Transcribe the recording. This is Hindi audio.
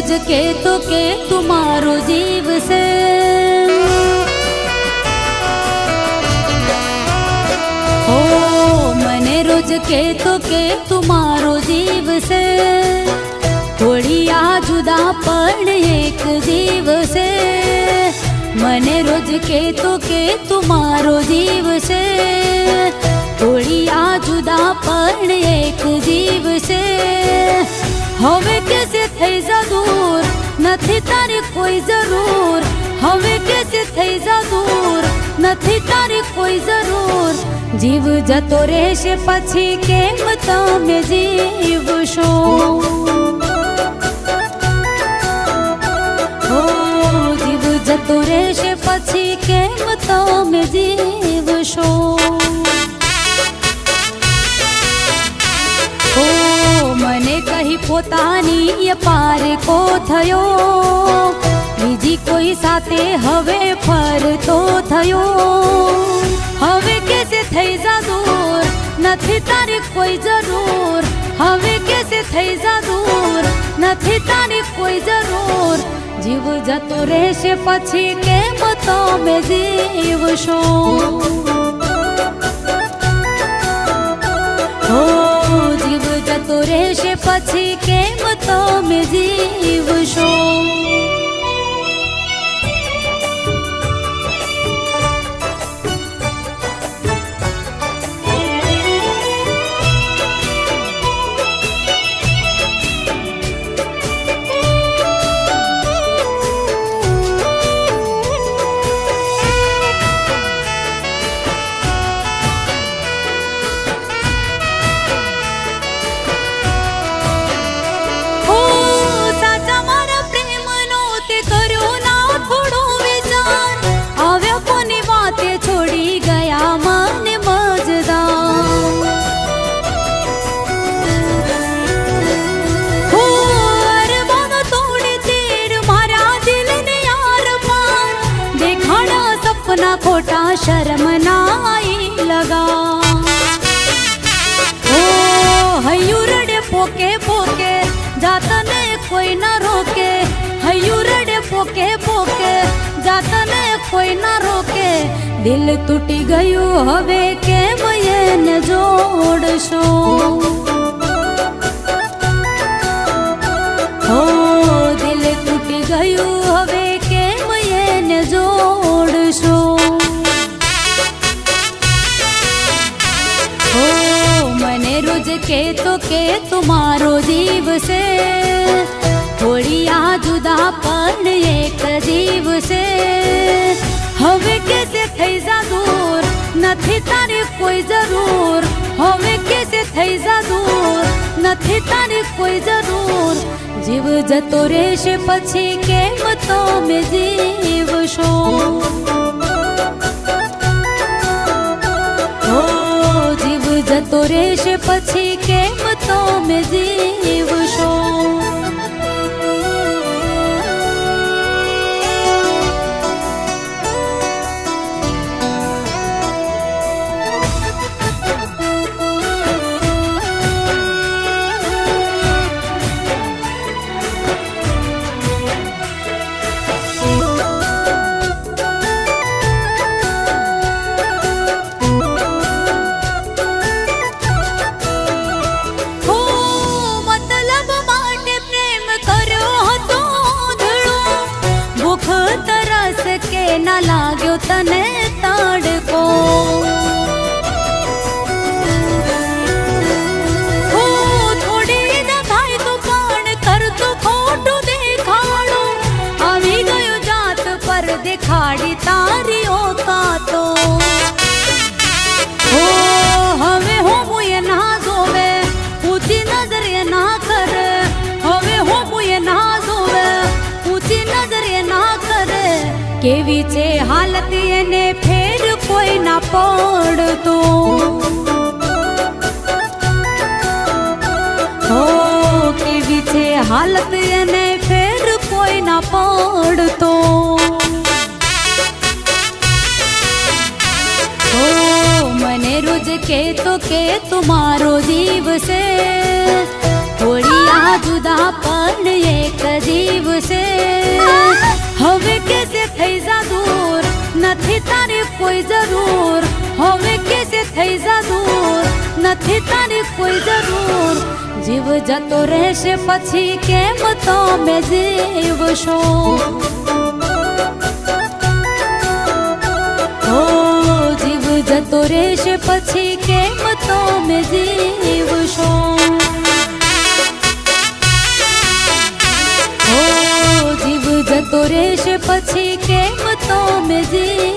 रोज के तो के तुम्हारो जीव से, ओ मने रोज के तो के तुम्हारो जीव से, थोड़ी आ जुदा पण एक जीव से। मने रोज के तो के तुम्हारो जीव से, थोड़ी आ जुदा पण एक जीव से। हवे कैसे थई जा दूर, नथी तारी कोई जरूर। हवे कैसे थई जा दूर, नथी तारी कोई जरूर। जीव जतो रहेशे पछी केम तमे जीवशो, ओ जीव जतो रहेशे पछी केम तमे जीवशो। मने कही पोतानी ये पार को थयो, बीजी कोई साथे हवे फरतो थयो। हवे कैसे थई जा दूर, नथी तारी कोई जरूर। हवे कैसे थई जा दूर, नथी तारी कोई जरूर। जीव जतो रहेशे पछी केम तमे जीवशो, जीव जतो रहेशे पछी केम तमे जीवशो। अपना खोटा शर्म ना आई लगा, ओ हयूरड़े पोके पोके जातने कोई ना रोके। हयूरड़े पोके पोके जातने कोई ना रोके। दिल टूटी गयो हवे केम येने जोड़शो, ओ दिल टूटी गयो हवे केम येने जोड़शो। मने रोज के तो के तुम्हारो जीव से, थोड़ी आ जुदा पण एक जीव से। हवे कैसे थई जा दूर, नथी तारी कोई जरूर। हवे कैसे थई जा दूर, नथी तारी कोई जरूर। जीव जतो रहेशे पछी केम तमे जीवशो, जतो रहेशे पछी केम तमे जीवशो। ना लाग्यो तने ताड़को, हो थोड़ी ना भाई तू पाण कर तू खोटू देखाड़ो। आवी गयो जात पर दिखाड़ी तारी औकातो, हो हवे हो मुए ना जोवे ऊंची नजर ये ना कर। हवे हो मुए ना जोवे ऊंची नजर ये ना कर। केवी छे हालत ने फेर कोई ना पड़तो, हो केवी छे हालत ने फेर कोई ना पड़तो। हो मने रोज के तो के तुम्हारो जीव से, थोड़ी आ जुदा पण एक जीव से हवे कैसे थई जा दूर नथी तारी कोई जरूर हवे कैसे थई जा दूर नथी तारी कोई जरूर जीव जतो रहेशे पछी केम तमे जीवशो ओ जीव जतो रहेशे पछी केम तमे जीवशो जतो रहेशे पछी केम तमे जीवशो।